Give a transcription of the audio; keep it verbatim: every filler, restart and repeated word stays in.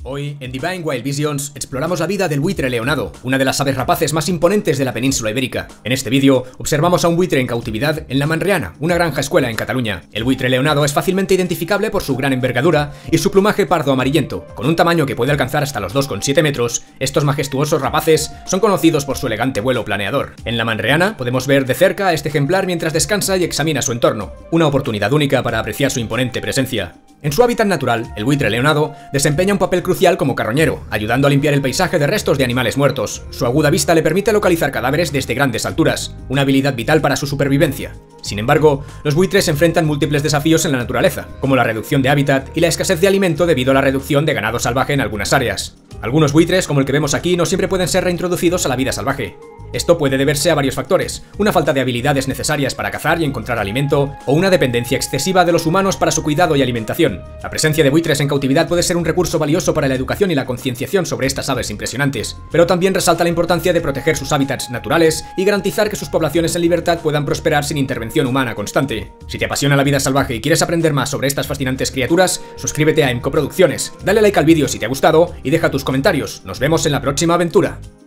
Hoy, en Divine Wild Visions, exploramos la vida del buitre leonado, una de las aves rapaces más imponentes de la península ibérica. En este vídeo, observamos a un buitre en cautividad en La Manreana, una granja escuela en Cataluña. El buitre leonado es fácilmente identificable por su gran envergadura y su plumaje pardo amarillento. Con un tamaño que puede alcanzar hasta los dos coma siete metros, estos majestuosos rapaces son conocidos por su elegante vuelo planeador. En La Manreana podemos ver de cerca a este ejemplar mientras descansa y examina su entorno, una oportunidad única para apreciar su imponente presencia. En su hábitat natural, el buitre leonado desempeña un papel crucial como carroñero, ayudando a limpiar el paisaje de restos de animales muertos. Su aguda vista le permite localizar cadáveres desde grandes alturas, una habilidad vital para su supervivencia. Sin embargo, los buitres enfrentan múltiples desafíos en la naturaleza, como la reducción de hábitat y la escasez de alimento debido a la reducción de ganado salvaje en algunas áreas. Algunos buitres, como el que vemos aquí, no siempre pueden ser reintroducidos a la vida salvaje. Esto puede deberse a varios factores: una falta de habilidades necesarias para cazar y encontrar alimento, o una dependencia excesiva de los humanos para su cuidado y alimentación. La presencia de buitres en cautividad puede ser un recurso valioso para la educación y la concienciación sobre estas aves impresionantes, pero también resalta la importancia de proteger sus hábitats naturales y garantizar que sus poblaciones en libertad puedan prosperar sin intervención humana constante. Si te apasiona la vida salvaje y quieres aprender más sobre estas fascinantes criaturas, suscríbete a Emco Producciones, dale like al vídeo si te ha gustado y deja tus comentarios. Nos vemos en la próxima aventura.